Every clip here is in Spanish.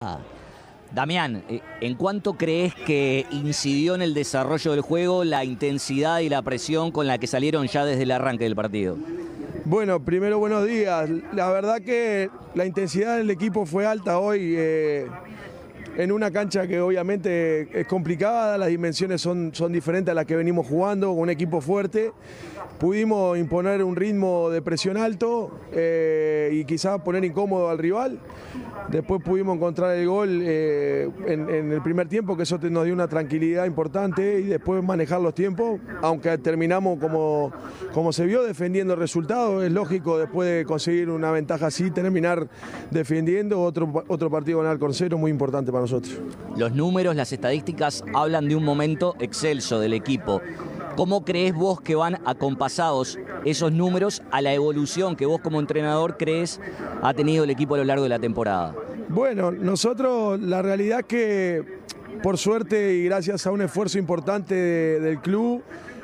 Damián, ¿en cuánto crees que incidió en el desarrollo del juego la intensidad y la presión con la que salieron ya desde el arranque del partido? Bueno, primero buenos días. La verdad que la intensidad del equipo fue alta hoy, en una cancha que obviamente es complicada, las dimensiones son diferentes a las que venimos jugando, con un equipo fuerte. Pudimos imponer un ritmo de presión alto y quizás poner incómodo al rival. Después pudimos encontrar el gol en el primer tiempo, que eso nos dio una tranquilidad importante, y después manejar los tiempos, aunque terminamos como se vio, defendiendo el resultado. Es lógico, después de conseguir una ventaja así, terminar defendiendo otro partido con Alcorcero muy importante para nosotros. Los números, las estadísticas hablan de un momento excelso del equipo. ¿Cómo crees vos que van acompasados esos números a la evolución que vos como entrenador crees ha tenido el equipo a lo largo de la temporada? Bueno, nosotros la realidad es que por suerte y gracias a un esfuerzo importante del club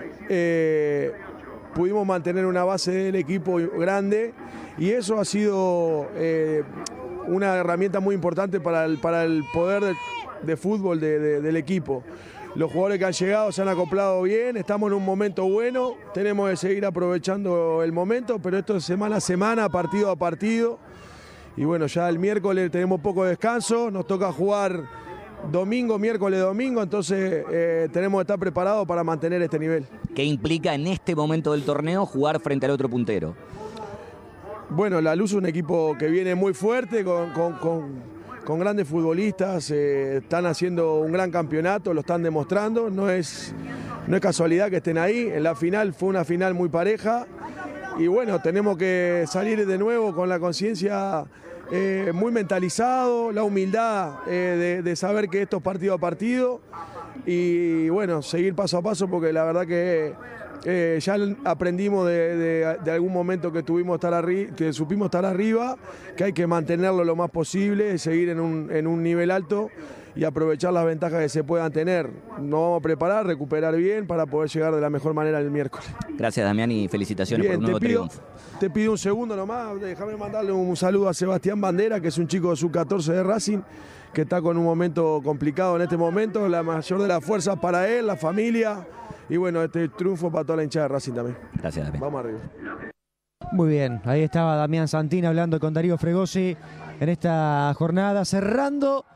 pudimos mantener una base del equipo grande, y eso ha sido una herramienta muy importante para el poder de fútbol del equipo. Los jugadores que han llegado se han acoplado bien, estamos en un momento bueno, tenemos que seguir aprovechando el momento, pero esto es semana a semana, partido a partido. Y bueno, ya el miércoles tenemos poco descanso, nos toca jugar domingo, miércoles, domingo, entonces tenemos que estar preparados para mantener este nivel. ¿Qué implica en este momento del torneo jugar frente al otro puntero? Bueno, La Luz es un equipo que viene muy fuerte, con grandes futbolistas, están haciendo un gran campeonato, lo están demostrando, no es casualidad que estén ahí. En la final fue una final muy pareja, y bueno, tenemos que salir de nuevo con la conciencia muy mentalizado, la humildad de saber que esto es partido a partido, y bueno, seguir paso a paso, porque la verdad que ya aprendimos de algún momento que supimos estar arriba, que hay que mantenerlo lo más posible, seguir en un nivel alto y aprovechar las ventajas que se puedan tener. Nos vamos a preparar, recuperar bien para poder llegar de la mejor manera el miércoles. Gracias, Damián, y felicitaciones por un nuevo triunfo. Te pido un segundo nomás, déjame mandarle un saludo a Sebastián Bandera, que es un chico de sub-14 de Racing, que está con un momento complicado en este momento, la mayor de las fuerzas para él, la familia. Y bueno, este triunfo para toda la hinchada de Racing también. Gracias, Damián. Vamos arriba. Muy bien, ahí estaba Damián Santín hablando con Darío Fregosi en esta jornada, cerrando